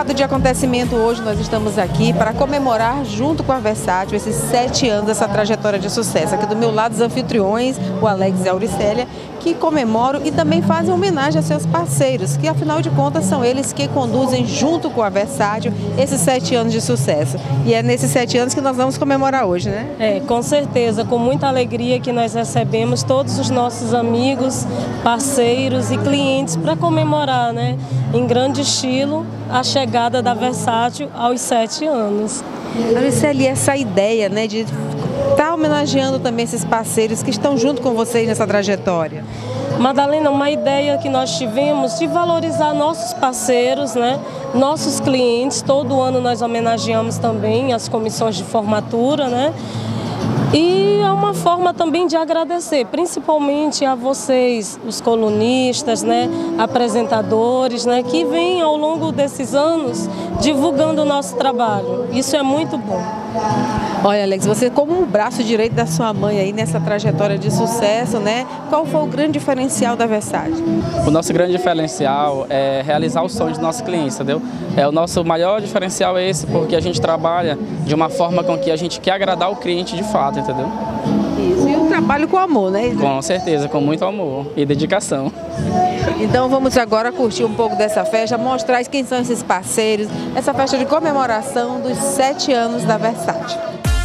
lado de acontecimento, hoje nós estamos aqui para comemorar, junto com a Versátil, esses 7 anos dessa trajetória de sucesso. Aqui do meu lado, os anfitriões, o Alex e a Auricélia, que comemoram e também fazem homenagem a seus parceiros, que afinal de contas são eles que conduzem, junto com a Versátil, esses 7 anos de sucesso. E é nesses 7 anos que nós vamos comemorar hoje, né? Com certeza, com muita alegria que nós recebemos todos os nossos amigos, parceiros e clientes para comemorar, né, em grande estilo, a chegada da Versátil aos 7 anos. Auricélia, essa ideia, né, de estar homenageando também esses parceiros que estão junto com vocês nessa trajetória. Madalena, uma ideia que nós tivemos de valorizar nossos parceiros, né, nossos clientes. Todo ano nós homenageamos também as comissões de formatura, né? E é uma forma também de agradecer, principalmente a vocês, os colunistas, né, apresentadores, né, que vêm ao longo desses anos divulgando o nosso trabalho. Isso é muito bom. Olha, Alex, você como um braço direito da sua mãe aí nessa trajetória de sucesso, né? Qual foi o grande diferencial da Versátil? O nosso grande diferencial é realizar o sonho dos nossos clientes, entendeu? O nosso maior diferencial é esse, porque a gente trabalha de uma forma com que a gente quer agradar o cliente de fato, entendeu? Isso, e um trabalho com amor, né? Com certeza, com muito amor e dedicação. Então vamos agora curtir um pouco dessa festa, mostrar quem são esses parceiros, essa festa de comemoração dos 7 anos da Versátil.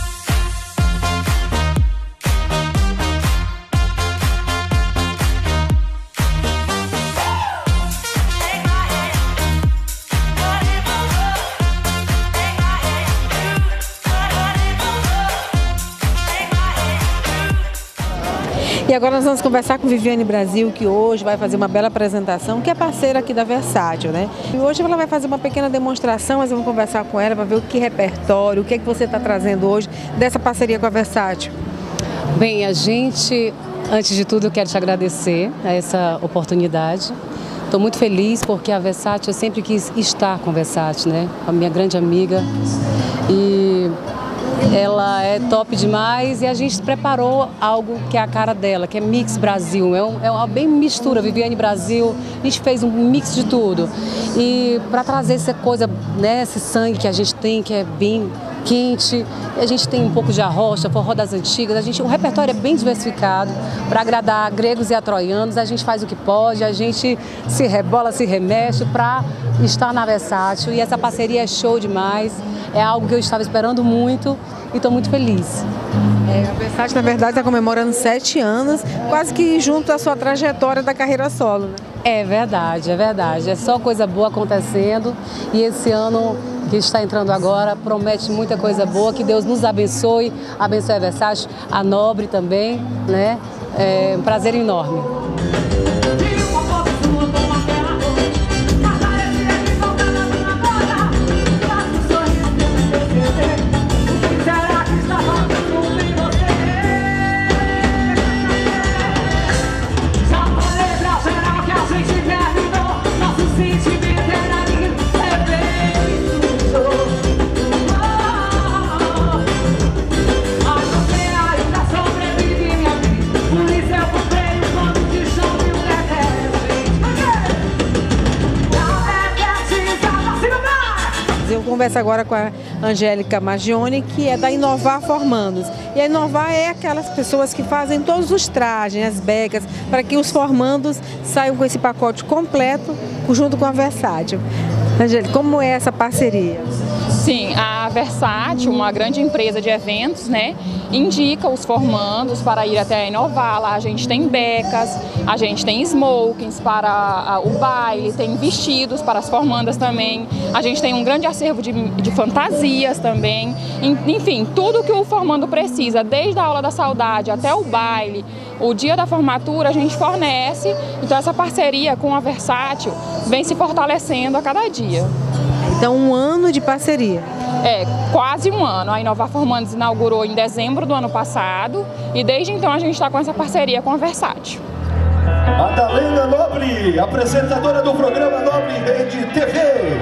E agora nós vamos conversar com Viviane Brasil, que hoje vai fazer uma bela apresentação, que é parceira aqui da Versátil, né? E hoje ela vai fazer uma pequena demonstração, nós vamos conversar com ela para ver o que repertório, o que é que você está trazendo hoje dessa parceria com a Versátil. Bem, antes de tudo, eu quero te agradecer a essa oportunidade. Estou muito feliz porque a Versátil, eu sempre quis estar com a Versátil, né? A minha grande amiga. E ela é top demais e a gente preparou algo que é a cara dela, que é Mix Brasil. É uma bem mistura, Viviane Brasil. A gente fez um mix de tudo. E para trazer essa coisa, né, esse sangue que a gente tem, que é bem quente, a gente tem um pouco de arrocha, forró das antigas, o repertório é bem diversificado para agradar gregos e atroianos, a gente faz o que pode, a gente se rebola, se remexe para estar na Versátil e essa parceria é show demais, é algo que eu estava esperando muito e estou muito feliz. A Versátil, na verdade, está comemorando 7 anos, quase que junto à sua trajetória da carreira solo, né? É verdade, é só coisa boa acontecendo e esse ano que está entrando agora promete muita coisa boa, que Deus nos abençoe a Versátil, a Nobre também, né? É um prazer enorme. Eu converso agora com a Angélica Magione, que é da Inovar Formandos. E a Inovar é aquelas pessoas que fazem todos os trajes, as becas, para que os formandos saiam com esse pacote completo junto com a Versátil. Angélica, como é essa parceria? Sim, a Versátil, uma grande empresa de eventos, né, indica os formandos para ir até a Inovar. Lá a gente tem becas, a gente tem smokings para o baile, tem vestidos para as formandas também. A gente tem um grande acervo de fantasias também. Enfim, tudo que o formando precisa, desde a aula da saudade até o baile, o dia da formatura, a gente fornece. Então essa parceria com a Versátil vem se fortalecendo a cada dia. Então, um ano de parceria. Quase um ano. A Inovar Formandos inaugurou em dezembro do ano passado e desde então a gente está com essa parceria com a Versátil. Madalena Nobre, apresentadora do programa Nobre Rede TV.